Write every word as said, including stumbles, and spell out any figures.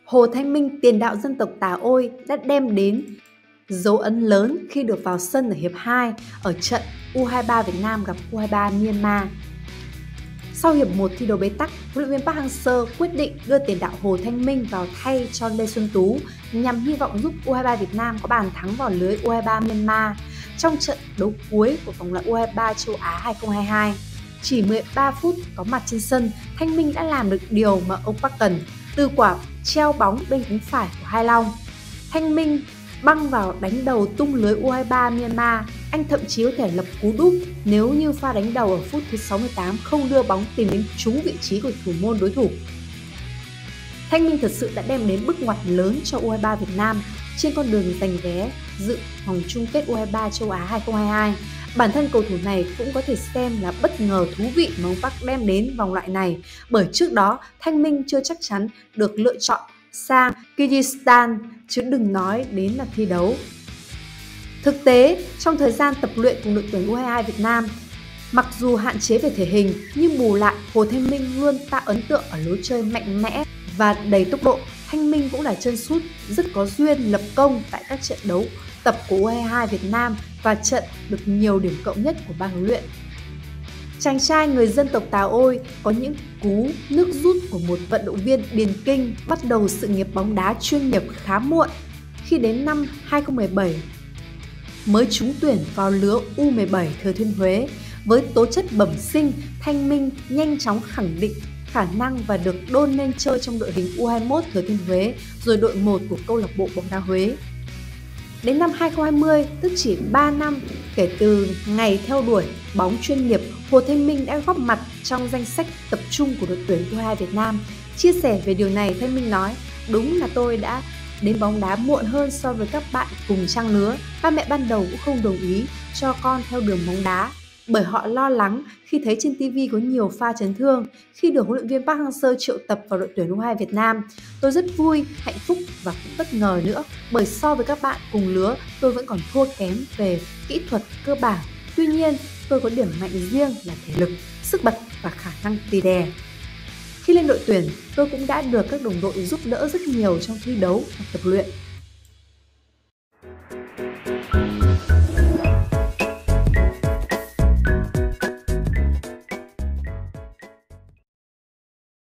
Hồ Thanh Minh, tiền đạo dân tộc Tà Ôi đã đem đến dấu ấn lớn khi được vào sân ở hiệp hai ở trận U hai ba Việt Nam gặp U hai ba Myanmar. Sau hiệp một thi đấu bế tắc, huấn luyện viên Park Hang-seo quyết định đưa tiền đạo Hồ Thanh Minh vào thay cho Lê Xuân Tú nhằm hy vọng giúp U hai ba Việt Nam có bàn thắng vào lưới U hai ba Myanmar trong trận đấu cuối của vòng loại U hai ba châu Á hai không hai hai. Chỉ mười ba phút có mặt trên sân, Thanh Minh đã làm được điều mà ông Park cần, từ quả treo bóng bên cánh phải của Hai Long. Thanh Minh băng vào đánh đầu tung lưới U hai ba Myanmar. Anh thậm chí có thể lập cú đúp nếu như pha đánh đầu ở phút thứ sáu mươi tám không đưa bóng tìm đến trúng vị trí của thủ môn đối thủ. Thanh Minh thật sự đã đem đến bước ngoặt lớn cho U hai ba Việt Nam trên con đường giành vé dự vòng chung kết U hai ba châu Á hai không hai hai. Bản thân cầu thủ này cũng có thể xem là bất ngờ thú vị mà ông Park đem đến vòng loại này, bởi trước đó Thanh Minh chưa chắc chắn được lựa chọn sang Kyrgyzstan, chứ đừng nói đến là thi đấu. Thực tế, trong thời gian tập luyện cùng đội tuyển U hai hai Việt Nam, mặc dù hạn chế về thể hình nhưng bù lại Hồ Thanh Minh luôn tạo ấn tượng ở lối chơi mạnh mẽ và đầy tốc độ. Thanh Minh cũng là chân sút rất có duyên lập công tại các trận đấu tập của U hai hai Việt Nam và trận được nhiều điểm cộng nhất của ban huấn luyện. Chàng trai người dân tộc Tà Ôi có những cú nước rút của một vận động viên điền kinh bắt đầu sự nghiệp bóng đá chuyên nghiệp khá muộn, khi đến năm hai không một bảy mới trúng tuyển vào lứa U mười bảy Thừa Thiên Huế. Với tố chất bẩm sinh, Thanh Minh nhanh chóng khẳng định khả năng và được đôn lên chơi trong đội hình U hai mốt Thừa Thiên Huế, rồi đội một của câu lạc bộ bóng đá Huế. Đến năm hai không hai không, tức chỉ ba năm kể từ ngày theo đuổi bóng chuyên nghiệp, Hồ Thanh Minh đã góp mặt trong danh sách tập trung của đội tuyển U hai hai Việt Nam. Chia sẻ về điều này, Thanh Minh nói: "Đúng là tôi đã đến bóng đá muộn hơn so với các bạn cùng trang lứa. Ba mẹ ban đầu cũng không đồng ý cho con theo đường bóng đá, bởi họ lo lắng khi thấy trên ti vi có nhiều pha chấn thương. Khi được huấn luyện viên Park Hang-seo triệu tập vào đội tuyển U hai hai Việt Nam, tôi rất vui, hạnh phúc và cũng bất ngờ nữa, bởi so với các bạn cùng lứa, tôi vẫn còn thua kém về kỹ thuật cơ bản. Tuy nhiên, tôi có điểm mạnh riêng là thể lực, sức bật và khả năng tì đè. Khi lên đội tuyển, tôi cũng đã được các đồng đội giúp đỡ rất nhiều trong thi đấu và tập luyện.